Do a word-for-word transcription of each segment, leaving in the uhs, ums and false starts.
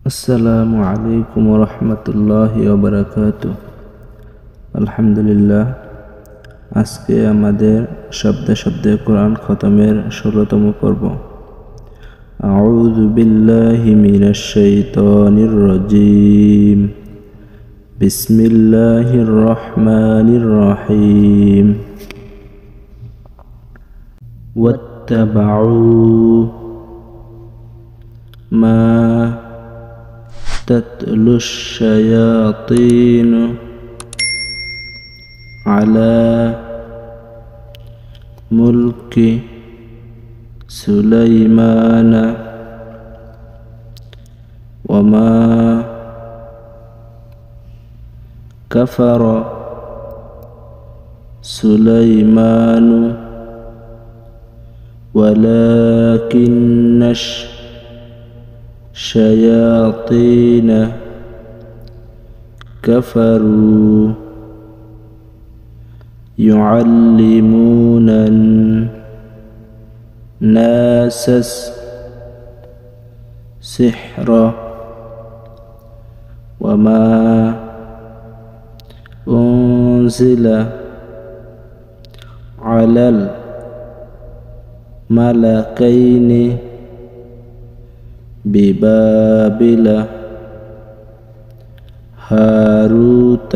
আসসালামু আলাইকুম ওয়া রাহমাতুল্লাহি ওয়া বারাকাতুহু। আলহামদুলিল্লাহ, আজকে আমাদের শব্দে শব্দে কোরআন খতমের ষোলতম পর্ব। আউযু বিল্লাহি মিনাশ শাইতানির রাজীম। বিসমিল্লাহির রহমানির রহিম। ওয়াত্তাবাউ মা تتلو الشياطين على ملك سليمان وما كفر سليمان ولكن الشياطين كفروا يعلمون الناس السحر وما أنزل على الملكين ببابل هاروت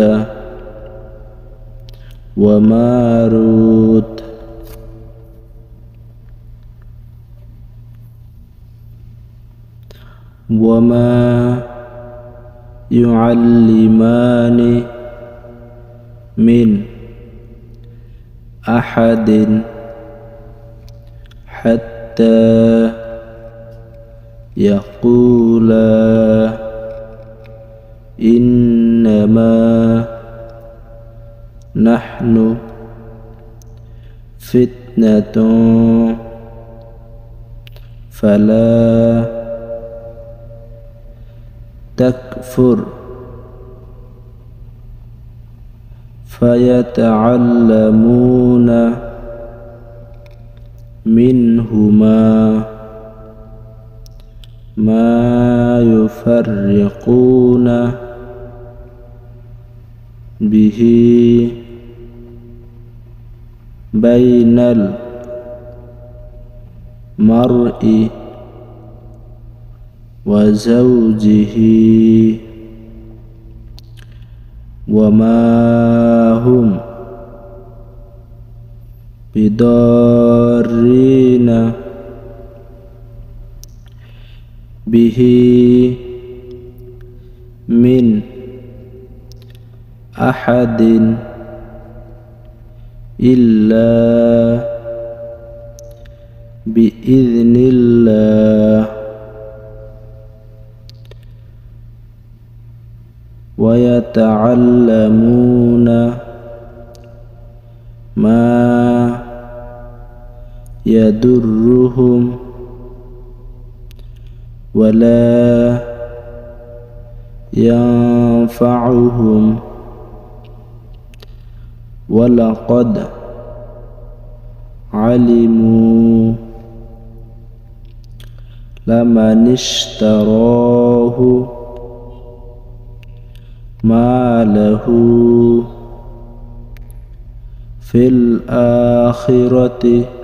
وماروت وما يعلمان من أحد حتى يقولا إنما نحن فتنة فلا تكفر فيتعلمون منهما ما يفرقون به بين المرء وزوجه وما هم بضارين به من أحد إلا بإذن الله ويتعلمون ما يضرهم ولا ينفعهم ولقد علموا لمن اشتراه ما له في الآخرة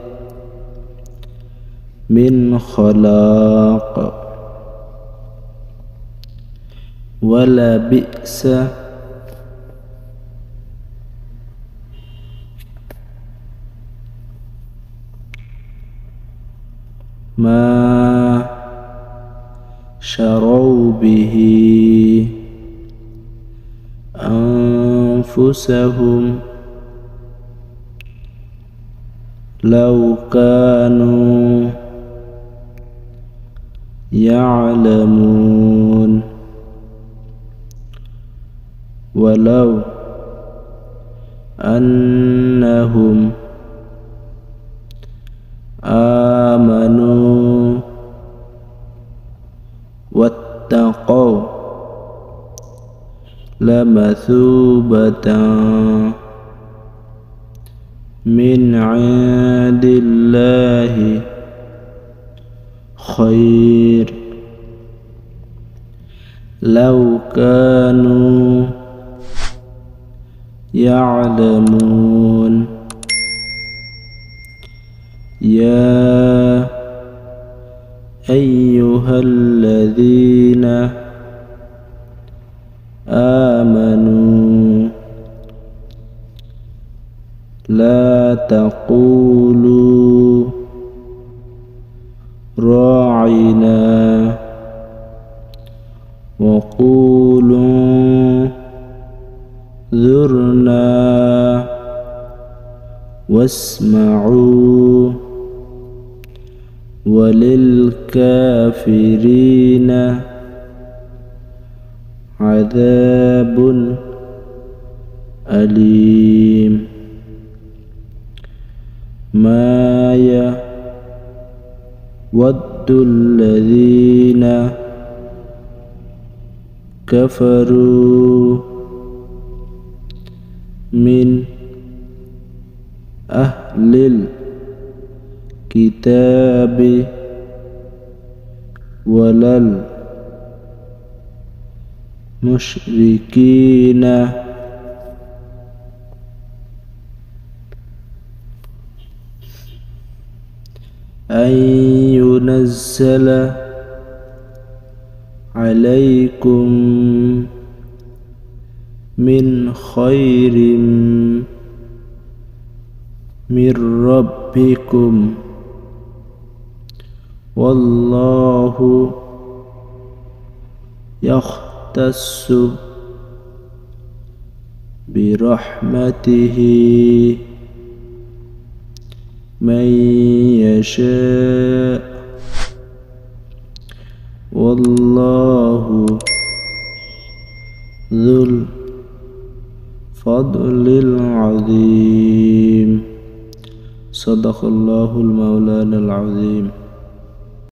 من خلاق ولبئس ما شروا به أنفسهم لو كانوا يعلمون ولو أنهم آمنوا واتقوا لمثوبة من عند الله خير لو كانوا يعلمون يا أيها الذين آمنوا لا تقولوا راعنا وقولوا انظرنا واسمعوا وللكافرين عذاب أليم ما يود الذين كفروا من أهل الكتاب ولا المشركين أن ينزل عليكم من خير من ربكم والله يختص برحمته من يشاء والله ذو الفضل العظيم. صدق الله المولانا العظيم.